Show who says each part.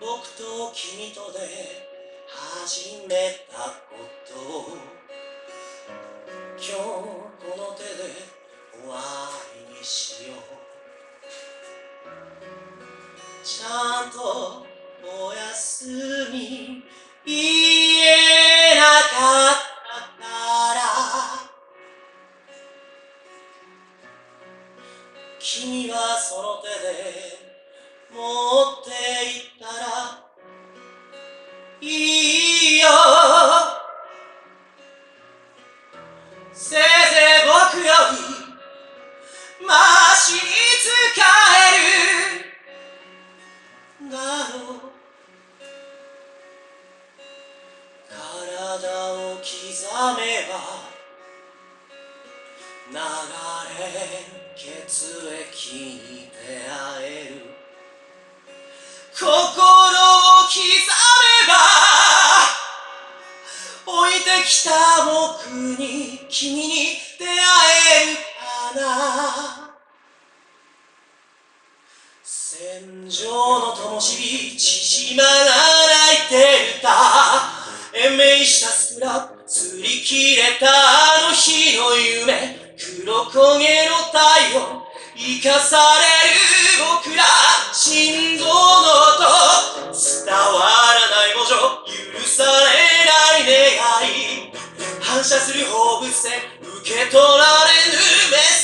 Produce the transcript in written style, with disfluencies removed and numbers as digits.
Speaker 1: 僕と君とで始めたことを今日この手で終わりにしよう。ちゃんとおやすみ言えなかったから君はその手で持っていったらいいよ。せいぜい僕よりマシに使えるだろう。体を刻めば流れ血液に出会える。心を刻めば置いてきた僕に君に出会えるかな。戦場の灯火縮まらないデルタ延命したスクラップ擦り切れたあの日の夢黒焦げの太陽生かされる僕ら心臓の音伝わらない文字許されない願い反射する放物線受け取られぬメッ